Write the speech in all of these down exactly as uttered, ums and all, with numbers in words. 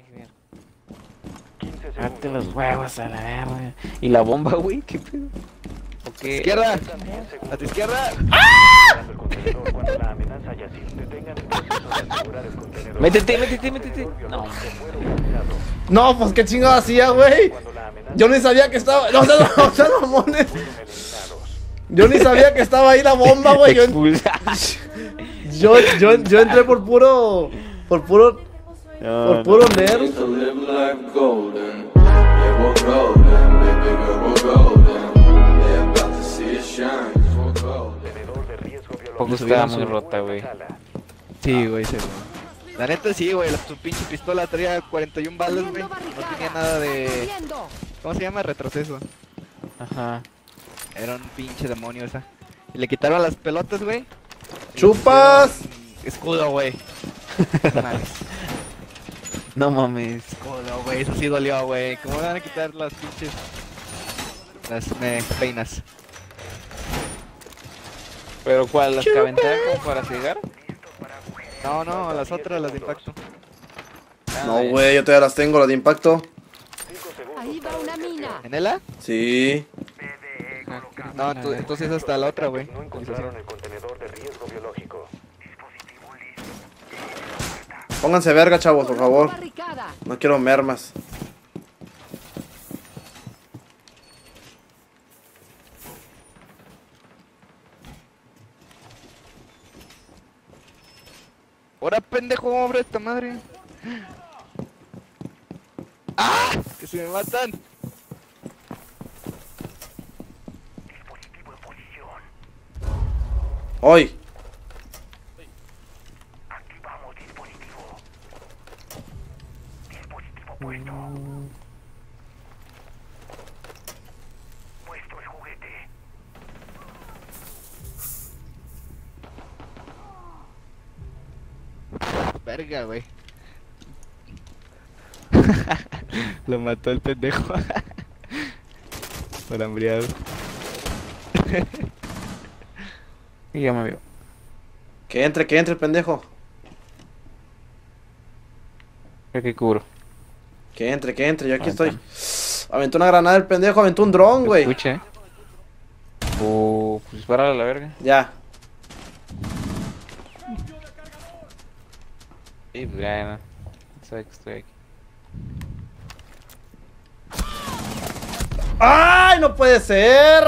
Date los huevos a la verga. ¿Y la bomba, güey? ¿Qué pedo? Okay. ¡Izquierda! ¡A tu izquierda! Métete, métete, métete. No. No, pues qué chingado hacía, güey. Yo ni sabía que estaba. No, o sea, no, o sea, mamones. Yo ni sabía que estaba ahí la bomba, güey. Yo, yo, yo, yo entré por puro. Por puro. No, por puro no. nerd. Poco estaba muy rota, güey. Sí, güey, sí, güey. La neta sí, güey, la, tu pinche pistola traía cuarenta y un balas, güey. No tenía nada de... ¿Cómo se llama? Retroceso. Ajá. Era un pinche demonio esa. Y le quitaron las pelotas, güey. ¡Chupas! Escudo, güey. Mames. No mames. Escudo, güey, eso sí dolió, güey. ¿Cómo me van a quitar las pinches... Las me peinas? ¿Pero cuál? ¿Las que aventaban como para cegar? No, no, las otras, las de impacto. No, güey, yo todavía las tengo, las de impacto. Ahí va una mina. ¿En ella? Sí. No, ento- entonces hasta la otra, güey. Pónganse verga, chavos, por favor. Barricada. No quiero mermas. ¡Ahora, pendejo, hombre, esta madre! ¡Ah! ¡Que se me matan! Hoy. Verga, güey. Lo mató el pendejo. Por hambriado. Y ya me vio. Que entre, que entre, pendejo. Creo que cubro. Que entre, que entre, yo aquí Aventame. estoy. Aventó una granada el pendejo, aventó un dron, güey. Escuche. O pues dispara a la verga. Ya. Sí, pues ya, no. Sabe que estoy aquí. ¡Ay, no puede ser!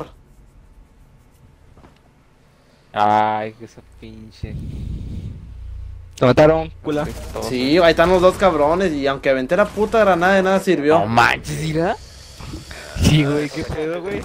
Ay, que esa pinche. Te mataron, cula. Sí, ahí están los dos cabrones. Y aunque aventé la puta granada, de nada sirvió. No manches, ¿irá? Sí, güey, qué pedo, güey.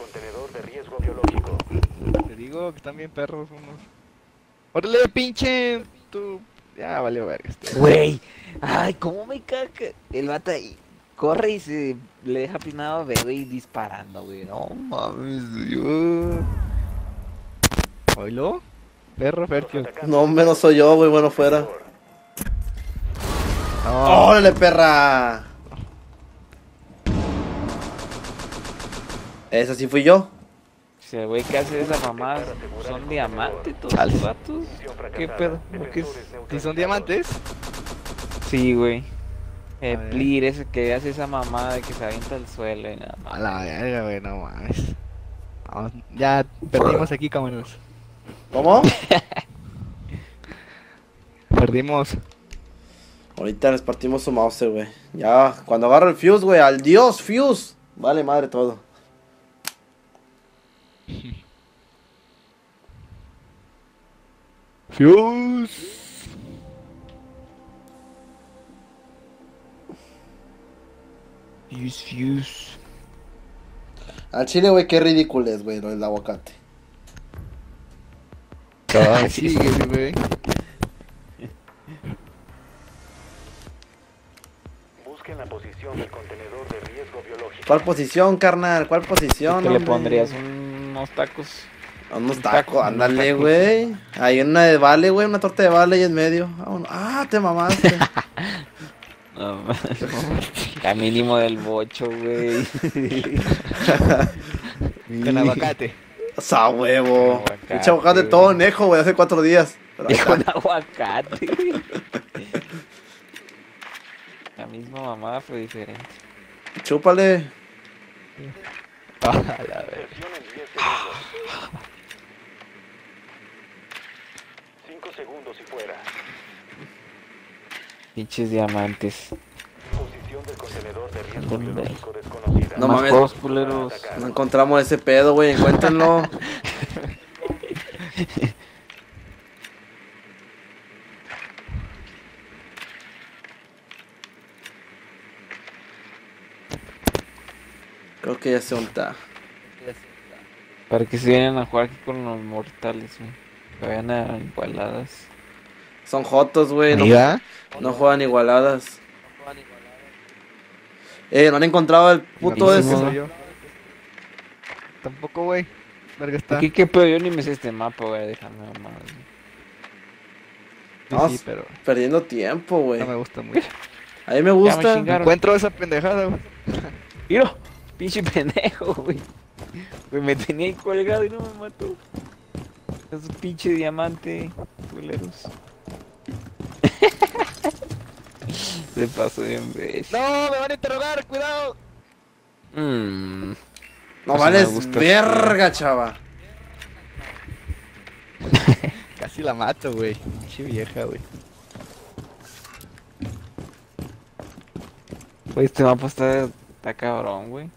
Te digo que están bien perros unos. ¡Órale, pinche! Tú. Ya valió verga este. Güey. Ay, cómo me caga. El vato ahí corre y se le deja pinado a bebé y disparando, güey. No mames, yo. ¿Oilo? Perro fértil. No, menos soy yo, güey, bueno fuera. No. ¡Órale, perra! Esa sí fui yo. Si el güey que hace esa mamada son diamantes todos Chale. los vatos. ¿Qué pedo? ¿Por qué es? ¿Si son diamantes? Sí, güey. El A ver. Plir ese que hace esa mamada de que se avienta al suelo y nada más. A la verga, güey, no mames. Vamos, ya perdimos aquí, cámaras. ¿Cómo? Perdimos. Ahorita les partimos su mouse, güey. Ya, cuando agarro el fuse, güey, al dios fuse. Vale madre todo. Fuse. Fuse, fuse. Al chile, güey, qué ridículo es, güey, lo del aguacate. Ah, sí, güey. Busquen la posición del contenedor de riesgo biológico. ¿Cuál posición, carnal? ¿Cuál posición? ¿Qué le hombre? pondrías? ¿Unos tacos? Unos Un tacos, taco, ándale, unos güey. Hay una de vale, güey, una torta de vale ahí en medio. Vámonos. Ah, te mamaste. No, ya mínimo del bocho, güey. Con aguacate. Sa huevo. Aguacate, Pinche aguacate güey. todo nejo, güey, hace cuatro días. Pero ahí Dijo un está. aguacate. misma mamada fue diferente. Chúpale. Ah, la verga. Inserción en diez segundos. cinco segundos y fuera. Pinches diamantes. Posición del contenedor de riesgo ¿Dónde? biológico desconocida. No Más mames. juegos culeros. No encontramos ese pedo, güey. Encuéntrenlo. Creo que ya se unta. Para que se vienen a jugar aquí con los mortales, güey. Que vayan a igualadas. Son jotos, güey. No, ¿Amiga? no juegan igualadas. Eh, no han encontrado el puto No, ese. no soy yo. Tampoco, güey. Verga está. Aquí qué pedo, yo ni me sé este mapa, güey. Déjame mamá. Sí, No, sí, pero perdiendo tiempo, güey. no me gusta mucho. A mí me Ya me gusta. chingaron. Encuentro esa pendejada, güey. Mira, pinche pendejo, güey. Güey, me tenía ahí colgado y no me mató. Es un pinche diamante, culeros. Se pasó bien, güey. No, me van a interrogar, cuidado. Mmm. No Eso me vales gusta, verga, chava. Casi la mato, güey. Pinche vieja, güey. Güey, este mapa está, está cabrón, güey.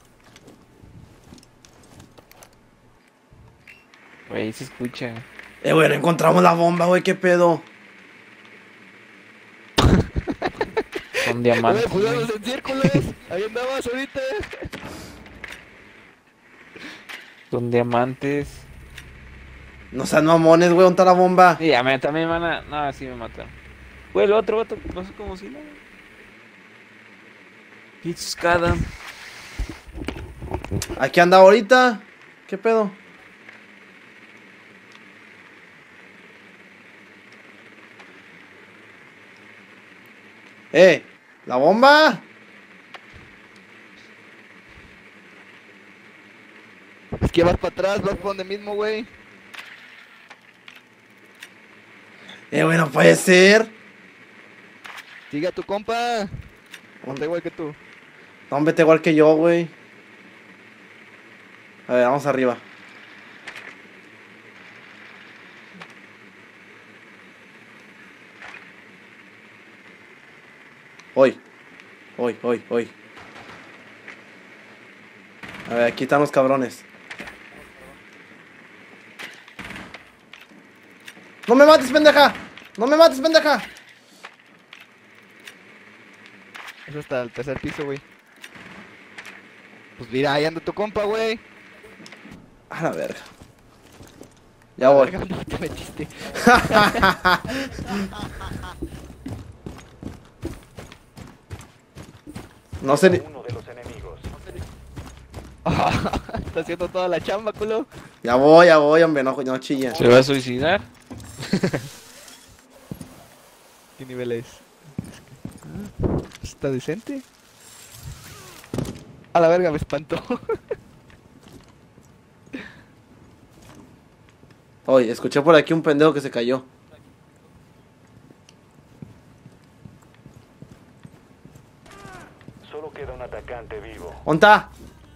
Güey, se escucha. Eh, güey, no encontramos la bomba, güey. ¿Qué pedo? Son diamantes. Güey, güey. jugamos en círculos. Ahí andabas ahorita. Son diamantes. No sean mamones, güey. ¿Dónde está la bomba? Y ya me, también van a. No, sí me mataron. Güey, el otro vato pasó como si no. Pizcada. Aquí anda ahorita. ¿Qué pedo? Eh, ¿la bomba? Es que vas para atrás, vas por donde mismo, güey. Eh, güey, no puede ser. Sigue a tu compa. Onda igual que tú. No, vete igual que yo, güey. A ver, vamos arriba. Hoy. Hoy, hoy, hoy. A ver, aquí están los cabrones. ¡No me mates, pendeja! ¡No me mates, pendeja! Es hasta el tercer piso, güey. Pues mira, ahí anda tu compa, güey. A la verga. Ya voy. Verga, ¿dónde te metiste? No sé ni... Uno de los enemigos. Está haciendo toda la chamba, culo. Ya voy, ya voy, hombre, no, no chilla. ¿Se va a suicidar? ¿Qué nivel es? Ah, ¿está decente? A la verga, me espantó. Oye, escuché por aquí un pendejo que se cayó. Solo queda un atacante vivo. ¿Dónde está?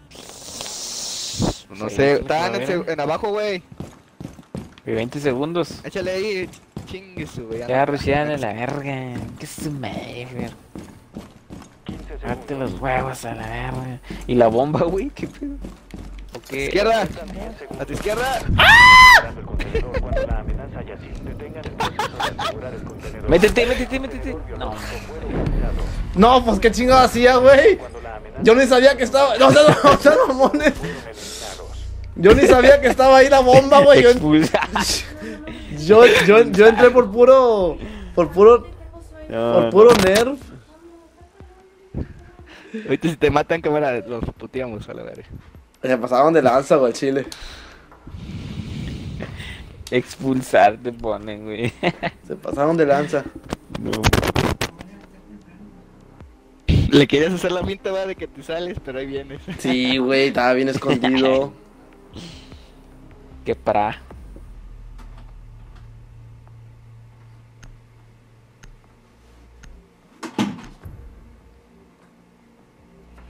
No Sí, sé, sí, está en, a el ver. seg- en abajo, güey. veinte segundos. Échale ahí, chingue su, güey. Ya rushean a la verga. Que su madre, güey. quince Date segundos. los huevos a la verga. ¿Y la bomba, güey? ¿Qué pedo? ¿O qué? Izquierda, Faltan diez segundos. a tu izquierda. Cerrando el contenedor cuando la amenaza haya sido. Detengan el proceso de asegurar el contenedor. Métete, métete, métete. El contenedor No. biológico fue localizado. No, pues qué chingado hacía, güey. Cuando la amenaza Yo ni sabía que estaba... No, o sea, no, o sea, mamones. fueron eliminados. Yo ni sabía que estaba ahí la bomba, güey. Yo, Expulsa. yo, yo, yo entré por puro... Por puro... Por puro nerf. Ahorita si te matan cámara, los puteamos a la verga. Se pasaron de lanza, güey, Chile. Expulsar te ponen, güey. Se pasaron de lanza. No. Le querías hacer la pinta, va, de que te sales, pero ahí vienes. Sí, güey, estaba bien escondido. Qué pra.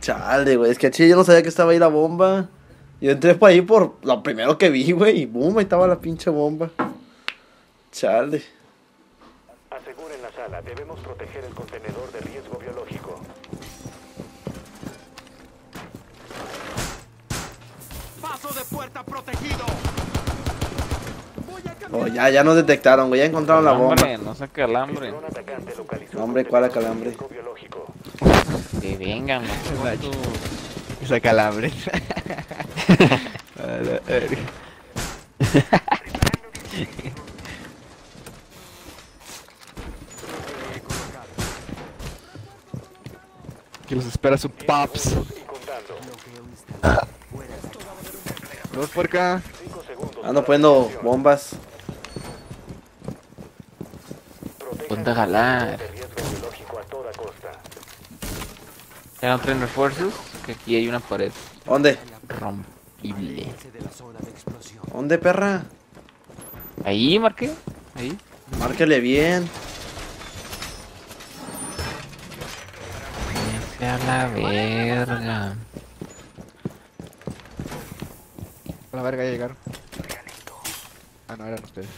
Chale, güey. Es que chile, yo no sabía que estaba ahí la bomba. Yo entré por ahí por lo primero que vi, güey. Y boom, ahí estaba la pinche bomba. Chale. Aseguren la sala. Debemos proteger el contenedor de riesgo biológico. Paso de puerta protegido. Oh, ya, ya nos detectaron, güey. Ya encontraron la bomba. Hombre, no saca el hambre. Un atacante localizó No, hombre, ¿cuál acalambre? riesgo biológico. Que vengan, Nacho. Esa calambre. A la verga. Que los espera su Pops. Y contando. Dos por acá. Cinco segundos. Ando poniendo bombas. Protejan Ponte a el jalar. contenedor de riesgo biológico a toda costa. Ya no traen refuerzos, que aquí hay una pared ¿Dónde? rompible. ¿Dónde, perra? Ahí, marqué. Ahí. Márquele bien. Vete a la verga. A la verga ya llegaron. Ah, no, eran ustedes.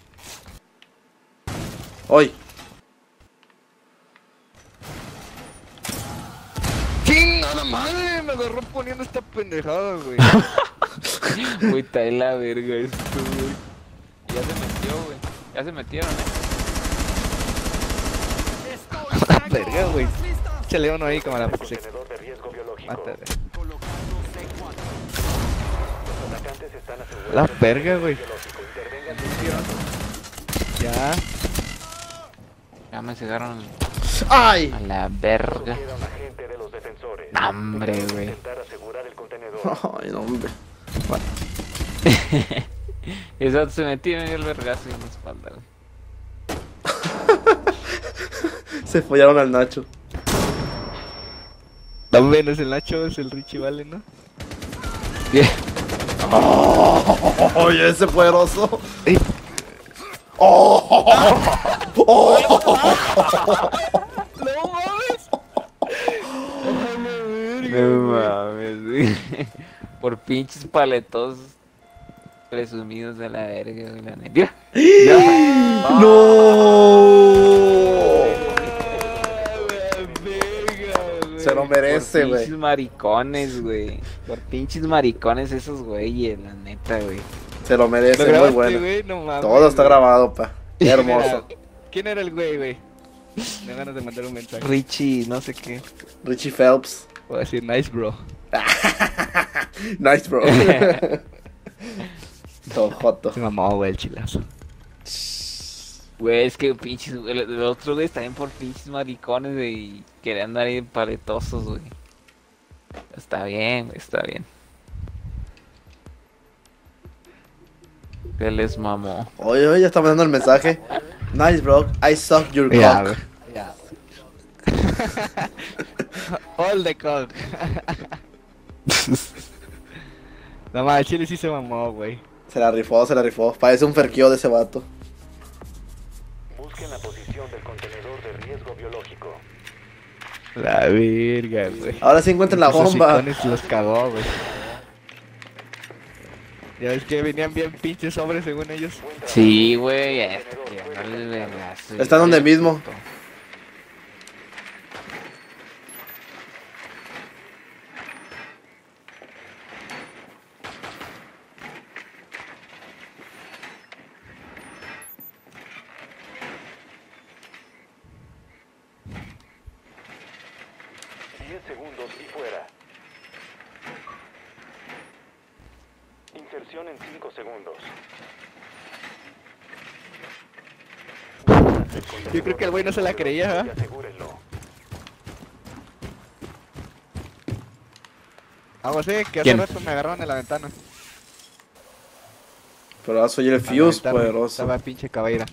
Hoy. ¡Chingada madre! Me agarró poniendo esta pendejada, güey. Uy, está de la verga esto, güey. Ya se metió, güey. Ya se metieron, eh. Verga, güey. Échale uno ahí como a la se Contenedor de riesgo biológico. mata. Los atacantes están asegurando La el verga, güey. biológico. Intervengan Ya. Ya me cegaron ¡Ay! a la verga. queda un agente de los defensores. Hambre, Debemos güey. intentar asegurar el contenedor. Ay, no, hombre. Eso se metió y me dio el vergazo en la espalda, güey. Se follaron al Nacho. También es el Nacho, es el Richie Vale, ¿no? Oye, ese poderoso. Ey. ¡No mames! No mames, güey. Por pinches paletos presumidos de la verga, güey, la neta. ¡No! Se lo merece, Por güey. pinches maricones, güey. Por pinches maricones esos güeyes, la neta, güey. Se lo merece, ¿Lo muy grabaste, bueno. güey? No mames. Todo está güey. grabado, pa. Qué ¿Quién hermoso. era? ¿Quién era el güey, güey? Me dan ganas de mandar un mensaje. Richie, no sé qué. Richie Phelps. Voy a decir, nice, bro. Nice, bro. Todo joto. Se mamó, güey, el chilazo. Güey, es que pinches, el, el otro güey también por pinches maricones, güey, y querían andar ahí paletosos, güey. Está bien, güey, está bien. Que les mamó. Oye, oye, ya está mandando el mensaje. Nice, bro. I suck your Ya, cock. güey. All the cock. No más, el chile sí se mamó, güey. Se la rifó, se la rifó. Parece un ferquío de ese vato. Busquen la posición del contenedor de riesgo biológico. La verga, güey. Ahora sí encuentran la Esos bomba. icones los cagó, güey. Ya ves que venían bien pinches sobres según ellos. Sí, güey, ya está tirando el vergazo. Está donde mismo. diez segundos y fuera. Inserción en cinco segundos. Yo creo que el güey no se la creía, ¿eh? Y asegúrenlo. Vamos, eh, que hace ¿Quién? rato me agarraron en la ventana. Pero ahora soy el En la Fuse ventana poderoso. Estaba pinche cabeira.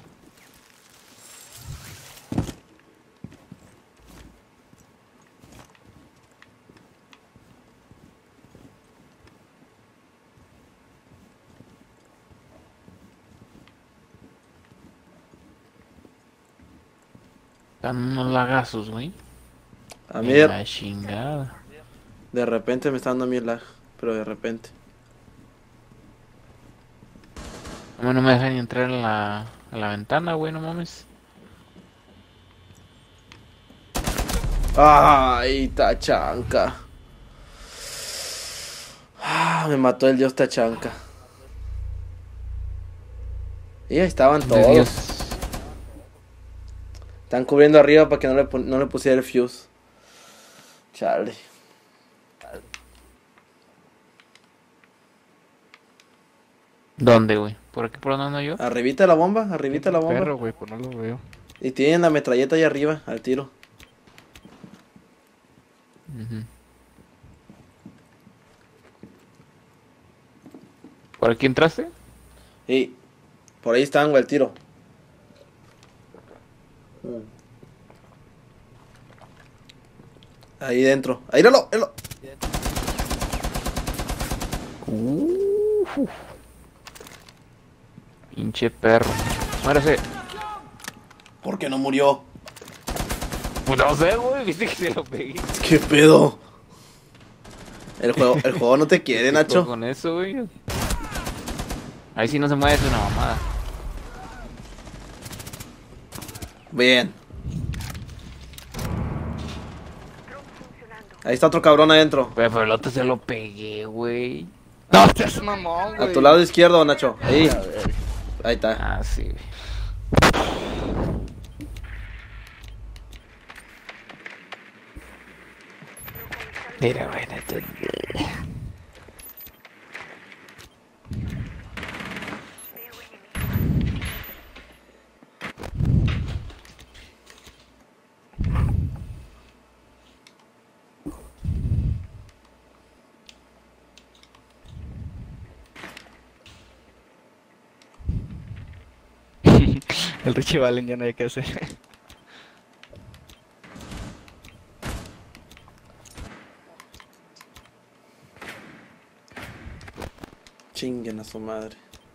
Dan unos lagazos, güey. A mí, La chingada. De repente me está dando a mí el lag, pero de repente. A mí no me deja ni entrar en la, en la ventana, güey, no mames. Ay, Tachanka. Ah, me mató el dios Tachanka. Y ahí estaban De todos. Dios. Están cubriendo arriba para que no le, pu- no le pusiera el fuse. Chale. ¿Dónde, güey? ¿Por aquí por donde ando yo? Arribita de la bomba, arribita de la bomba. Perro, güey, pues no lo veo. Y tienen la metralleta ahí arriba, al tiro. Ujú. ¿Por aquí entraste? Y por ahí están, güey, el tiro. Mm. Ahí dentro. Ahí, míralo, míralo. Uh, pinche perro. Muérase. ¿Por qué no murió? Pues no sé, güey, viste que se lo pegué. ¿Qué pedo? El juego, el juego no te quiere, Nacho. Con eso, güey. Ahí sí no se mueve, es una mamada. Bien. Ahí está otro cabrón adentro. Pero, pero el otro se lo pegué, güey. No, seas mamón, güey. A tu lado izquierdo, Nacho. Ahí. Ahí está. Ah, sí, güey. Mira, güey, neta. El Richie Valen ya no hay que hacer. Chinguen a su madre.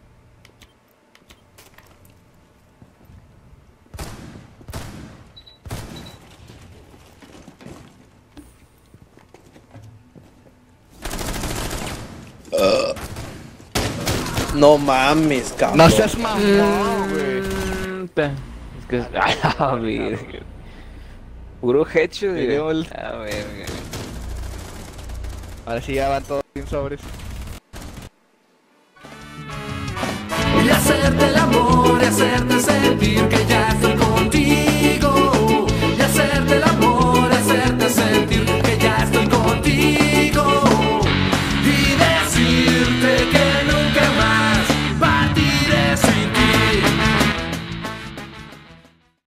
Uh. No mames, cabrón. No seas mamón, güey. Mm, ta- Es que. A ver. Puro headshot, Me dio güey. el- A ver, güey. Ahora sí ya van todos bien sobres. Y hacerte el amor y hacerte sentir que ya estoy